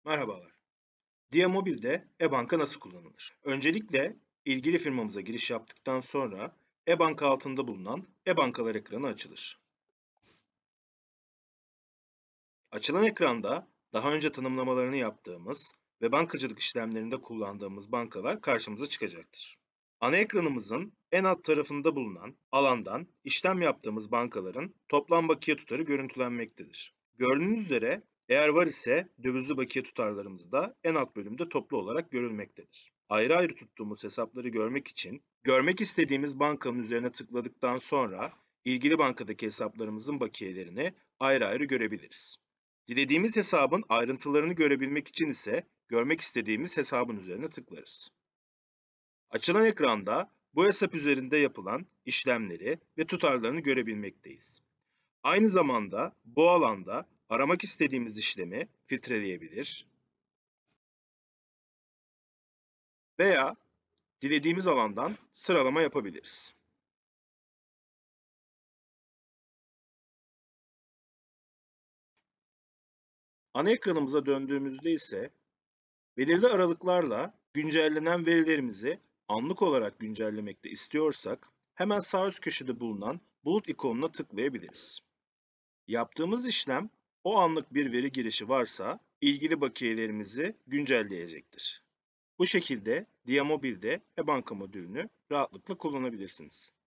Merhabalar. Dia Mobil'de e-banka nasıl kullanılır? Öncelikle ilgili firmamıza giriş yaptıktan sonra e-banka altında bulunan e-bankalar ekranı açılır. Açılan ekranda daha önce tanımlamalarını yaptığımız ve bankacılık işlemlerinde kullandığımız bankalar karşımıza çıkacaktır. Ana ekranımızın en alt tarafında bulunan alandan işlem yaptığımız bankaların toplam bakiye tutarı görüntülenmektedir. Gördüğünüz üzere eğer var ise dövizli bakiye tutarlarımız da en alt bölümde toplu olarak görülmektedir. Ayrı ayrı tuttuğumuz hesapları görmek için görmek istediğimiz bankanın üzerine tıkladıktan sonra ilgili bankadaki hesaplarımızın bakiyelerini ayrı ayrı görebiliriz. Dilediğimiz hesabın ayrıntılarını görebilmek için ise görmek istediğimiz hesabın üzerine tıklarız. Açılan ekranda bu hesap üzerinde yapılan işlemleri ve tutarlarını görebilmekteyiz. Aynı zamanda bu alanda aramak istediğimiz işlemi filtreleyebilir veya dilediğimiz alandan sıralama yapabiliriz. Ana ekranımıza döndüğümüzde ise belirli aralıklarla güncellenen verilerimizi anlık olarak güncellemekte istiyorsak hemen sağ üst köşede bulunan bulut ikonuna tıklayabiliriz. Yaptığımız işlem o anlık bir veri girişi varsa ilgili bakiyelerimizi güncelleyecektir. Bu şekilde Diamobil'de e-banka modülünü rahatlıkla kullanabilirsiniz.